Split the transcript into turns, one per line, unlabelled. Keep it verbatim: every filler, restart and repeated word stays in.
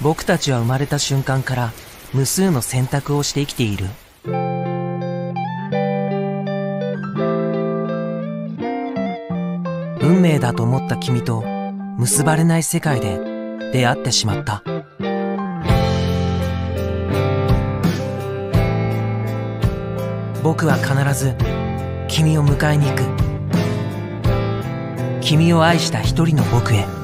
僕たちは生まれた瞬間から無数の選択をして生きている。運命だと思った君と結ばれない世界で出会ってしまった。僕は必ず君を迎えに行く。君を愛した一人の僕へ。